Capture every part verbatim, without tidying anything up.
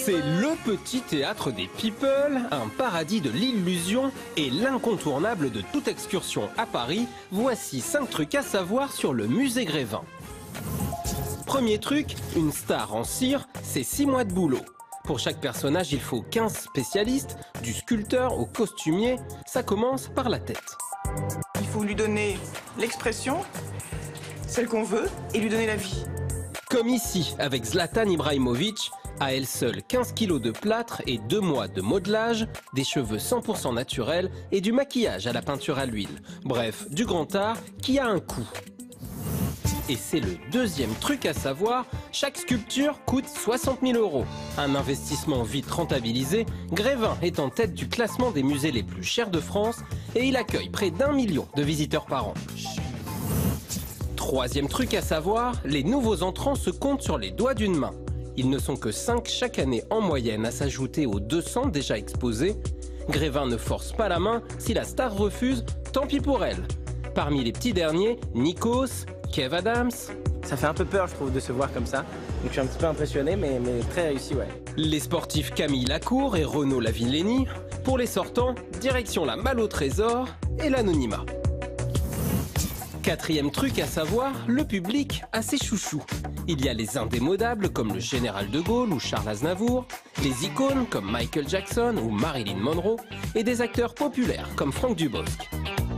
C'est le petit théâtre des people, un paradis de l'illusion et l'incontournable de toute excursion à Paris. Voici cinq trucs à savoir sur le musée Grévin. Premier truc, une star en cire, c'est six mois de boulot. Pour chaque personnage, il faut quinze spécialistes, du sculpteur au costumier. Ça commence par la tête. Il faut lui donner l'expression, celle qu'on veut, et lui donner la vie. Comme ici, avec Zlatan Ibrahimovic, à elle seule quinze kilos de plâtre et deux mois de modelage, des cheveux cent pour cent naturels et du maquillage à la peinture à l'huile. Bref, du grand art qui a un coût. Et c'est le deuxième truc à savoir, chaque sculpture coûte soixante mille euros. Un investissement vite rentabilisé, Grévin est en tête du classement des musées les plus chers de France et il accueille près d'un million de visiteurs par an. Troisième truc à savoir, les nouveaux entrants se comptent sur les doigts d'une main. Ils ne sont que cinq chaque année en moyenne à s'ajouter aux deux cents déjà exposés. Grévin ne force pas la main, si la star refuse, tant pis pour elle. Parmi les petits derniers, Nikos, Kev Adams. Ça fait un peu peur, je trouve, de se voir comme ça. Donc je suis un petit peu impressionné, mais, mais très réussi, ouais. Les sportifs Camille Lacour et Renaud Lavillenie. Pour les sortants, direction la malle au trésor et l'anonymat. Quatrième truc à savoir, le public a ses chouchous. Il y a les indémodables comme le général de Gaulle ou Charles Aznavour, les icônes comme Michael Jackson ou Marilyn Monroe, et des acteurs populaires comme Franck Dubosc.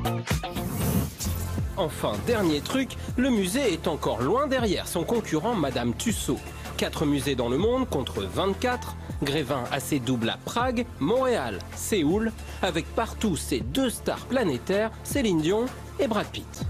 Enfin, dernier truc, le musée est encore loin derrière son concurrent Madame Tussauds. Quatre musées dans le monde contre vingt-quatre. Grévin a ses doubles à Prague, Montréal, Séoul, avec partout ses deux stars planétaires, Céline Dion et Brad Pitt.